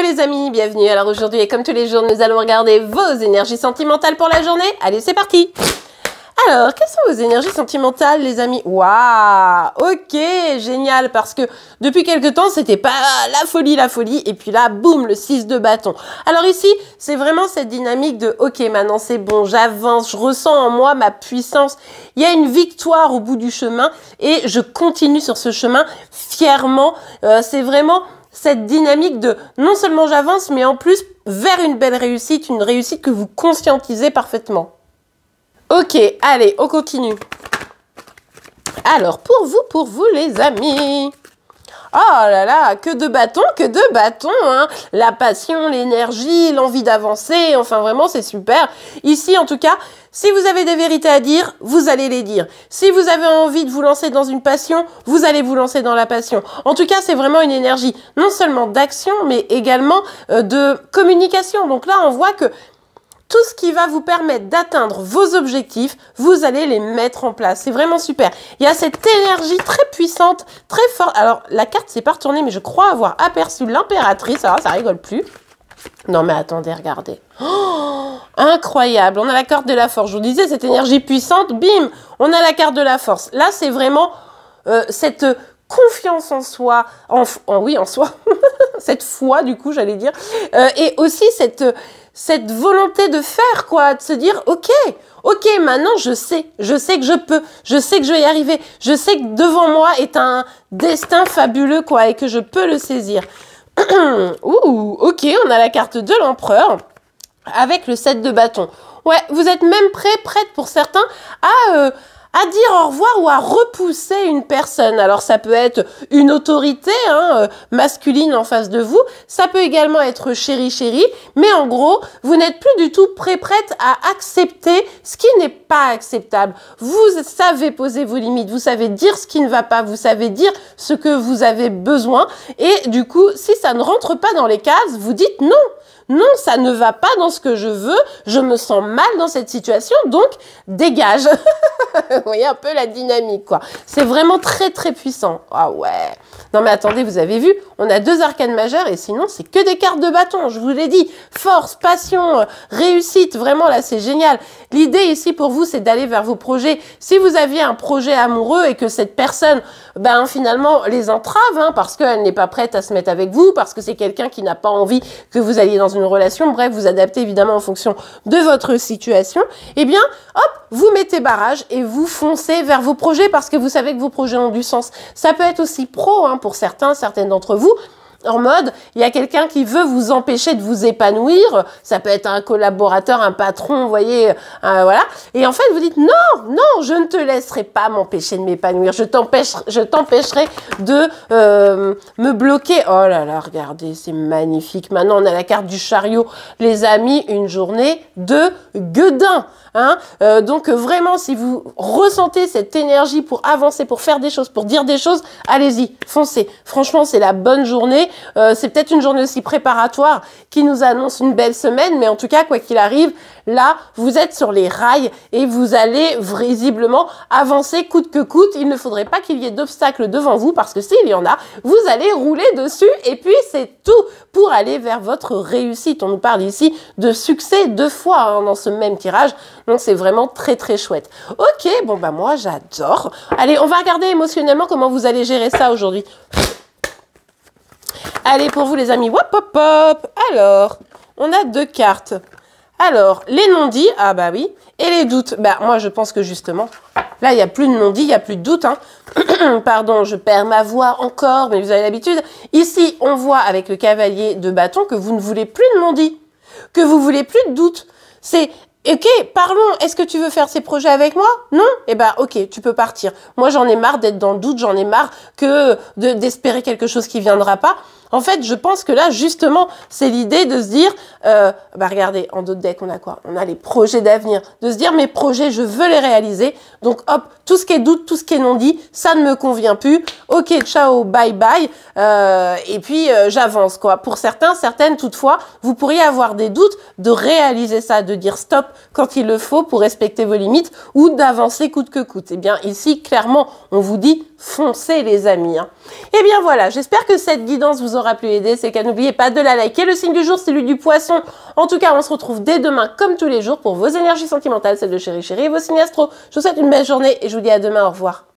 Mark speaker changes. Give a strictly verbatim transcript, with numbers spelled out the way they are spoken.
Speaker 1: les amis, bienvenue. Alors aujourd'hui et comme tous les jours, nous allons regarder vos énergies sentimentales pour la journée. Allez, c'est parti. Alors, quelles sont vos énergies sentimentales, les amis? Waouh, ok, génial, parce que depuis quelque temps, c'était pas la folie, la folie, et puis là, boum, le six de bâton. Alors ici, c'est vraiment cette dynamique de, ok, maintenant c'est bon, j'avance, je ressens en moi ma puissance, il y a une victoire au bout du chemin, et je continue sur ce chemin fièrement. Euh, c'est vraiment cette dynamique de, non seulement j'avance, mais en plus, vers une belle réussite, une réussite que vous conscientisez parfaitement. Ok, allez, on continue. Alors, pour vous, pour vous, les amis. Oh là là, que de bâtons, que de bâtons, hein. La passion, l'énergie, l'envie d'avancer, enfin vraiment, c'est super. Ici, en tout cas, si vous avez des vérités à dire, vous allez les dire. Si vous avez envie de vous lancer dans une passion, vous allez vous lancer dans la passion. En tout cas, c'est vraiment une énergie, non seulement d'action, mais également euh, de communication. Donc là, on voit que tout ce qui va vous permettre d'atteindre vos objectifs, vous allez les mettre en place. C'est vraiment super. Il y a cette énergie très puissante, très forte. Alors, la carte s'est pas retournée, mais je crois avoir aperçu l'impératrice. Alors, ça rigole plus. Non, mais attendez, regardez. Oh, incroyable. On a la carte de la force. Je vous disais, cette énergie puissante, bim, on a la carte de la force. Là, c'est vraiment euh, cette confiance en soi, en, en oui, en soi, cette foi, du coup, j'allais dire, euh, et aussi cette... cette volonté de faire, quoi, de se dire, ok, ok, maintenant je sais, je sais que je peux, je sais que je vais y arriver, je sais que devant moi est un destin fabuleux, quoi, et que je peux le saisir. Ouh, ok, on a la carte de l'empereur avec le sept de bâton. Ouais, vous êtes même prêts, prêtes pour certains à... Euh, à dire au revoir ou à repousser une personne. Alors ça peut être une autorité hein, masculine en face de vous, ça peut également être chéri chéri, mais en gros, vous n'êtes plus du tout prêt prête à accepter ce qui n'est pas acceptable. Vous savez poser vos limites, vous savez dire ce qui ne va pas, vous savez dire ce que vous avez besoin, et du coup, si ça ne rentre pas dans les cases, vous dites non. Non, ça ne va pas dans ce que je veux, je me sens mal dans cette situation, donc dégage. Vous voyez un peu la dynamique, quoi. C'est vraiment très, très puissant. Ah ouais. Non, mais attendez, vous avez vu, on a deux arcanes majeures et sinon, c'est que des cartes de bâton. Je vous l'ai dit, force, passion, réussite, vraiment, là, c'est génial. L'idée ici, pour vous, c'est d'aller vers vos projets. Si vous aviez un projet amoureux et que cette personne, ben, finalement, les entrave, hein, parce qu'elle n'est pas prête à se mettre avec vous, parce que c'est quelqu'un qui n'a pas envie que vous alliez dans une relation, bref, vous adaptez évidemment en fonction de votre situation, eh bien, hop, vous mettez barrage et vous foncez vers vos projets parce que vous savez que vos projets ont du sens. Ça peut être aussi pro, hein, pour certains, certaines d'entre vous, en mode, il y a quelqu'un qui veut vous empêcher de vous épanouir, ça peut être un collaborateur, un patron, vous voyez, euh, voilà, et en fait, vous dites, non, non, je ne te laisserai pas m'empêcher de m'épanouir, je t'empêcherai je t'empêcherai de euh, me bloquer. Oh là là, regardez, c'est magnifique. Maintenant, on a la carte du chariot, les amis, une journée de gueudin. Hein euh, donc vraiment, si vous ressentez cette énergie pour avancer, pour faire des choses, pour dire des choses, allez-y, foncez. Franchement, c'est la bonne journée. Euh, c'est peut-être une journée aussi préparatoire qui nous annonce une belle semaine, mais en tout cas, quoi qu'il arrive, là, vous êtes sur les rails et vous allez visiblement avancer coûte que coûte. Il ne faudrait pas qu'il y ait d'obstacles devant vous parce que s'il y en a, vous allez rouler dessus et puis c'est tout pour aller vers votre réussite. On nous parle ici de succès deux fois hein, dans ce même tirage. Donc, c'est vraiment très, très chouette. Ok, bon, bah moi, j'adore. Allez, on va regarder émotionnellement comment vous allez gérer ça aujourd'hui. Allez, pour vous, les amis, hop, hop, hop. Alors, on a deux cartes. Alors, les non-dits, ah bah oui, et les doutes. Bah, moi, je pense que justement, là, il n'y a plus de non-dits, il n'y a plus de doutes. Hein. Pardon, je perds ma voix encore, mais vous avez l'habitude. Ici, on voit avec le cavalier de bâton que vous ne voulez plus de non-dits, que vous voulez plus de doutes. C'est... Ok, parlons, est-ce que tu veux faire ces projets avec moi? Non? Eh ben, ok, tu peux partir. Moi, j'en ai marre d'être dans le doute, j'en ai marre que de, d'espérer quelque chose qui viendra pas. En fait, je pense que là, justement, c'est l'idée de se dire, euh, bah regardez, en d'autres decks, on a quoi? On a les projets d'avenir. De se dire, mes projets, je veux les réaliser. Donc, hop, tout ce qui est doute, tout ce qui est non-dit, ça ne me convient plus. Ok, ciao, bye bye. Euh, et puis, euh, j'avance, quoi. Pour certains, certaines, toutefois, vous pourriez avoir des doutes de réaliser ça, de dire stop quand il le faut pour respecter vos limites ou d'avancer coûte que coûte. Eh bien, ici, clairement, on vous dit, foncez, les amis. Hein. Eh bien, voilà, j'espère que cette guidance vous aura pu aider, c'est qu'à n'oubliez pas de la liker. Le signe du jour, c'est celui du poisson. En tout cas, on se retrouve dès demain, comme tous les jours, pour vos énergies sentimentales, celles de Chéri Chéri et vos signes astro. Je vous souhaite une belle journée et je vous dis à demain. Au revoir.